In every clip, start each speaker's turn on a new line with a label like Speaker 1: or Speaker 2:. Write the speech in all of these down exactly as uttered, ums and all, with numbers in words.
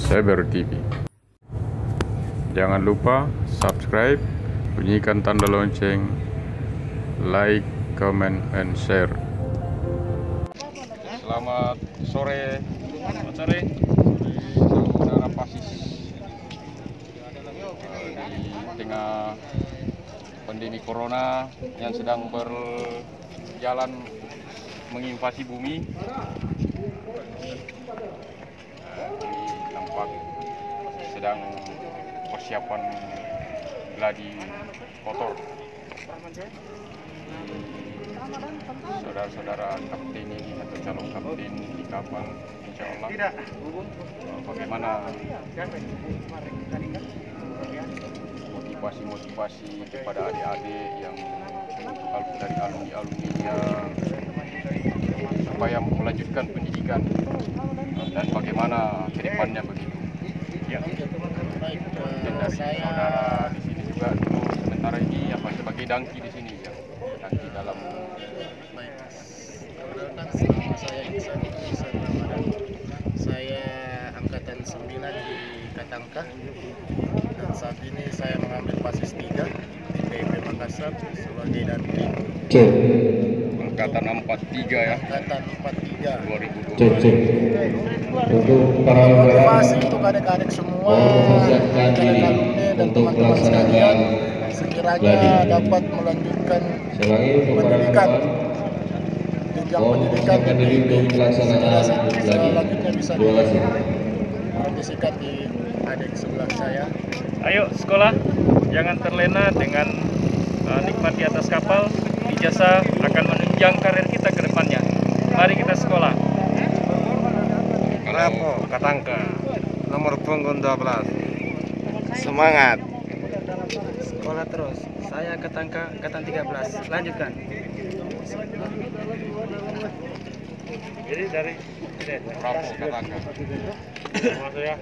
Speaker 1: Saber T V. Jangan lupa subscribe, bunyikan tanda lonceng, like, comment, and share. Selamat sore, selamat sore di saudara Pasis. Di tengah pandemi corona yang sedang berjalan menginvasi bumi, ini nampak sedang persiapan gladi kotor. Saudara-saudara kapten ini atau calon kapten di kapal, insya Allah bagaimana motivasi-motivasi kepada adik-adik yang dari alumni-alumninya supaya melanjutkan pendidikan dan bagaimana ke depannya begitu. Ya. Dan dari saudara di sini juga dulu sementara ini apa sebagai dangki di sini ya. Dangki dalam
Speaker 2: baik. Perkenalkan nama saya Iksan Iksan Ramadan. Saya angkatan sembilan di Katangka. Dan saat ini saya mengambil Pasis tiga di P I P Makassar sebagai dangki.
Speaker 1: Angkatan empat tiga ya.
Speaker 2: Angkatan empat tiga
Speaker 1: dua ribu dua puluh.
Speaker 3: Untuk para
Speaker 2: motivasi untuk adik-adik semua, adik-adik alumni dan teman-teman sekalian, sekiranya dapat melanjutkan pendidikan, jenjang pendidikan di P I P, selanjutnya bisa dipromosikan di adik sebelah saya.
Speaker 4: Ayo sekolah, jangan terlena dengan uh, nikmat di atas kapal. Ijazah akan menunjang karir kita ke depannya. Mari kita sekolah.
Speaker 5: Rapo, Katangka, nomor punggung dua belas. Semangat.
Speaker 6: Sekolah terus. Saya Katangka, angkatan tiga belas. Lanjutkan.
Speaker 4: Jadi dari
Speaker 1: Rapo Katangka.
Speaker 4: Masuk ya.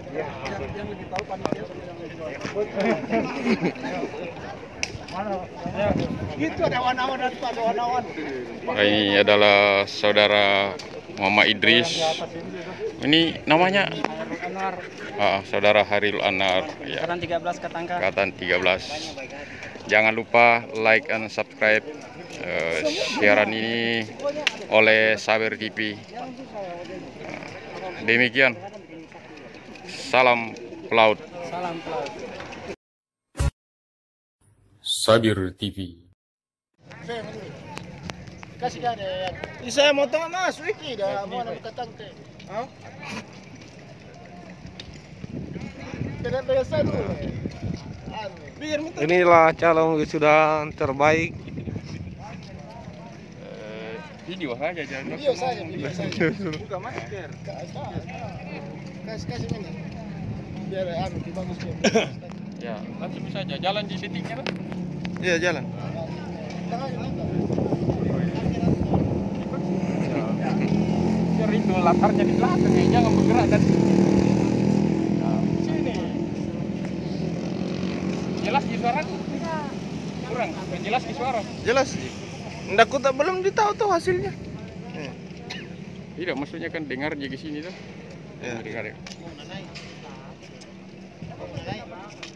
Speaker 1: Ini adalah saudara Mama Idris. Ini namanya ah, saudara Haril Anar ya.
Speaker 6: Angkatan tiga belas Katangka.
Speaker 1: Angkatan tiga belas. Jangan lupa like and subscribe uh, siaran ini oleh Saber T V. Uh, demikian. Salam pelaut.
Speaker 6: Salam pelaut.
Speaker 1: Saber T V.
Speaker 2: Kasih dia ada. Saya mau tengah masuk iki dah mau nak Katangka. Ha? Tidak biasa dulu.
Speaker 5: Inilah calon wisuda terbaik.
Speaker 1: Uh, video saja jangan.
Speaker 2: Video saja, video saja. Buka masker. Kasih kasih ini. Biar anu bagus dia.
Speaker 1: Ya, langsung saja jalan di detiknya kan?
Speaker 5: Iya, jalan.
Speaker 1: Biar itu latarnya di belakang ya, jangan bergerak dan nah, sini. Jelas di suara? Kurang, jelas di suara.
Speaker 5: Jelas. Ndak ku tak belum ditahu tuh hasilnya. Hmm.
Speaker 1: Tidak, maksudnya kan dengar di sini tuh.
Speaker 5: Ya.
Speaker 1: Dengar ya.